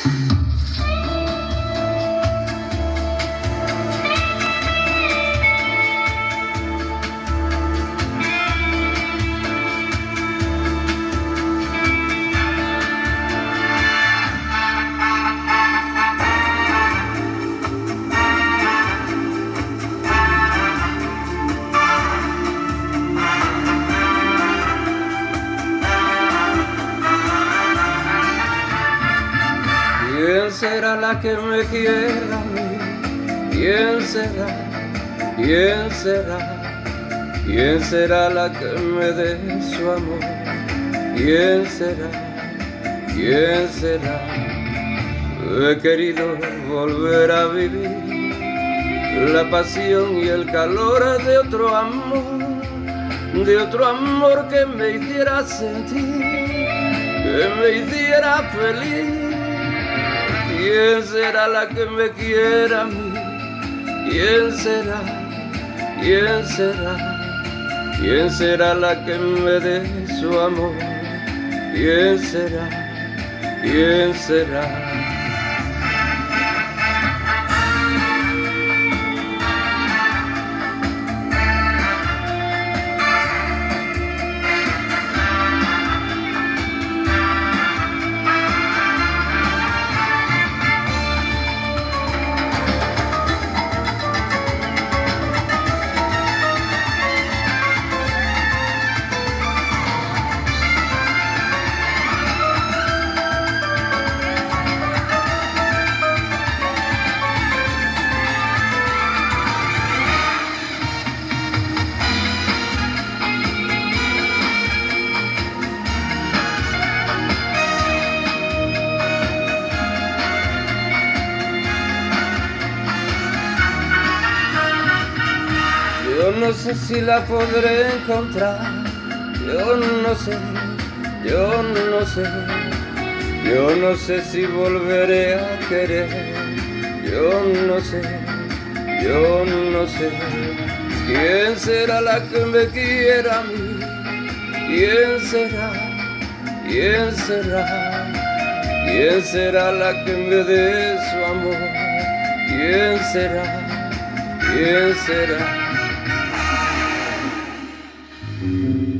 ¿Quién será la que me quiera a mí? ¿Quién será? ¿Quién será? ¿Quién será la que me dé su amor? ¿Quién será? ¿Quién será? He querido volver a vivir la pasión y el calor de otro amor que me hiciera sentir, que me hiciera feliz. ¿Quién será la que me quiera a mí? ¿Quién será? ¿Quién será? ¿Quién será la que me dé su amor? ¿Quién será? ¿Quién será? Yo no sé si la podré encontrar, yo no sé, yo no sé, yo no sé si volveré a querer, yo no sé, yo no sé. ¿Quién será la que me quiera a mí? ¿Quién será? ¿Quién será? ¿Quién será la que me dé su amor? ¿Quién será? ¿Quién será?